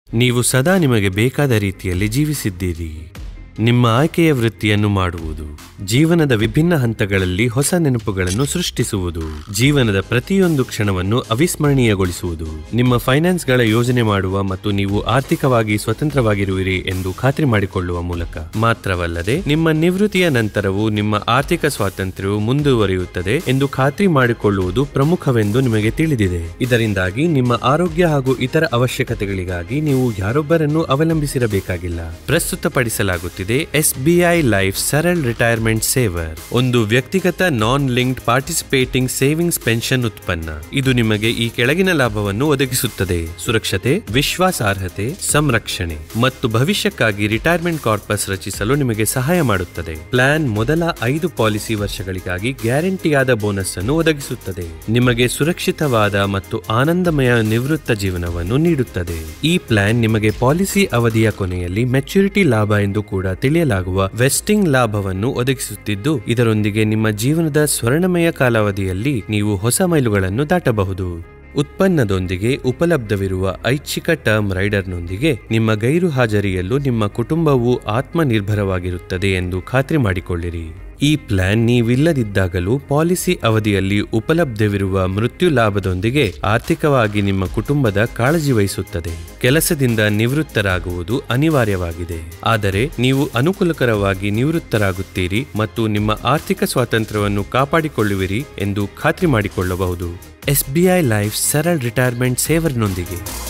ನೀವು ಸದಾ ನಿಮಗೆ ಬೇಕಾದ ರೀತಿಯಲ್ಲಿ ಜೀವಿಸಿದ್ದೀರಿ. ನಿಮ್ಮ ಆಯ್ಕೆಯ ವೃತ್ತಿಯನ್ನು ಮಾಡುವುದು, ಜೀವನದ ವಿಭಿನ್ನ ಹಂತಗಳಲ್ಲಿ ಹೊಸ ನೆನಪುಗಳನ್ನು ಸೃಷ್ಟಿಸುವುದು, ಜೀವನದ ಪ್ರತಿಯೊಂದು ಕ್ಷಣವನ್ನು ಅವಿಸ್ಮರಣೀಯಗೊಳಿಸುವುದು, ನಿಮ್ಮ ಫೈನಾನ್ಸ್ಗಳ ಯೋಜನೆ ಮಾಡುವ ಮತ್ತು ನೀವು ಆರ್ಥಿಕವಾಗಿ ಸ್ವತಂತ್ರವಾಗಿರುವಿರಿ ಎಂದು ಖಾತ್ರಿ ಮಾಡಿಕೊಳ್ಳುವ ಮೂಲಕ. ಮಾತ್ರವಲ್ಲದೆ ನಿಮ್ಮ ನಿವೃತ್ತಿಯ ನಂತರವೂ ನಿಮ್ಮ ಆರ್ಥಿಕ ಸ್ವಾತಂತ್ರ್ಯವು ಮುಂದುವರಿಯುತ್ತದೆ ಎಂದು ಖಾತ್ರಿ ಮಾಡಿಕೊಳ್ಳುವುದು ಪ್ರಮುಖವೆಂದು ನಿಮಗೆ ತಿಳಿದಿದೆ. ಇದರಿಂದಾಗಿ ನಿಮ್ಮ ಆರೋಗ್ಯ ಹಾಗೂ ಇತರ ಅವಶ್ಯಕತೆಗಳಿಗಾಗಿ ನೀವು ಯಾರೊಬ್ಬರನ್ನು ಅವಲಂಬಿಸಿರಬೇಕಾಗಿಲ್ಲ. ಪ್ರಸ್ತುತಪಡಿಸಲಾಗುತ್ತಿದೆ SBI life Saral retirement saver, ಒಂದು ವ್ಯಕ್ತಿಗತ non linked participating savings pension ಉತ್ಪನ್ನ. ಇದು ನಿಮಗೆ ಈ ಕೆಳಗಿನ ಲಾಭವನ್ನು ಒದಗಿಸುತ್ತದೆ: ಸುರಕ್ಷತೆ, ವಿಶ್ವಾಸಾರ್ಹತೆ, ಸಂರಕ್ಷಣೆ ಮತ್ತು ಭವಿಷ್ಯಕ್ಕಾಗಿ ರಿಟೈರ್ಮೆಂಟ್ ಕಾರ್ಪಸ್ ರಚಿಸಲು ನಿಮಗೆ ಸಹಾಯ ಮಾಡುತ್ತದೆ. ಪ್ಲಾನ್ ಮೊದಲ 5 ಪಾಲಿಸಿ ವರ್ಷಗಳಿಗಾಗಿ ಗ್ಯಾರಂಟಿಯಾದ ಬೋನಸ್ ಅನ್ನು ಒದಗಿಸುತ್ತದೆ, ನಿಮಗೆ ಸುರಕ್ಷಿತವಾದ ಮತ್ತು ಆನಂದಮಯ ನಿವೃತ್ತ ಜೀವನವನ್ನು ನೀಡುತ್ತದೆ. ಈ ಪ್ಲಾನ್ ನಿಮಗೆ ಪಾಲಿಸಿ ಅವಧಿಯ ಕೊನೆಯಲ್ಲಿ ಮೆಚುರಿಟಿ ಲಾಭ ಎಂದು ಕೂಡ ತಿಳಿಯಲಾಗುವ ವೆಸ್ಟಿಂಗ್ ಲಾಭವನ್ನು ಒದಗಿಸುತ್ತಿದ್ದು, ಇದರೊಂದಿಗೆ ನಿಮ್ಮ ಜೀವನದ ಸ್ವರ್ಣಮಯ ಕಾಲಾವಧಿಯಲ್ಲಿ ನೀವು ಹೊಸ ಮೈಲುಗಳನ್ನು ದಾಟಬಹುದು. ಉತ್ಪನ್ನದೊಂದಿಗೆ ಉಪಲಬ್ಧವಿರುವ ಐಚ್ಛಿಕ ಟರ್ಮ್ ರೈಡರ್ನೊಂದಿಗೆ ನಿಮ್ಮ ಗೈರು ಹಾಜರಿಯಲ್ಲೂ ನಿಮ್ಮ ಕುಟುಂಬವು ಆತ್ಮನಿರ್ಭರವಾಗಿರುತ್ತದೆ ಎಂದು ಖಾತ್ರಿ ಮಾಡಿಕೊಳ್ಳಿರಿ. ಈ ಪ್ಲಾನ್ ನೀವಿಲ್ಲದಿದ್ದಾಗಲೂ ಪಾಲಿಸಿ ಅವಧಿಯಲ್ಲಿ ಉಪಲಬ್ಧವಿರುವ ಮೃತ್ಯು ಲಾಭದೊಂದಿಗೆ ಆರ್ಥಿಕವಾಗಿ ನಿಮ್ಮ ಕುಟುಂಬದ ಕಾಳಜಿ ವಹಿಸುತ್ತದೆ. ಕೆಲಸದಿಂದ ನಿವೃತ್ತರಾಗುವುದು ಅನಿವಾರ್ಯವಾಗಿದೆ, ಆದರೆ ನೀವು ಅನುಕೂಲಕರವಾಗಿ ನಿವೃತ್ತರಾಗುತ್ತೀರಿ ಮತ್ತು ನಿಮ್ಮ ಆರ್ಥಿಕ ಸ್ವಾತಂತ್ರ್ಯವನ್ನು ಕಾಪಾಡಿಕೊಳ್ಳುವಿರಿ ಎಂದು ಖಾತ್ರಿ ಮಾಡಿಕೊಳ್ಳಬಹುದು. SBI life Saral retirement ಸೇವರ್ನೊಂದಿಗೆ.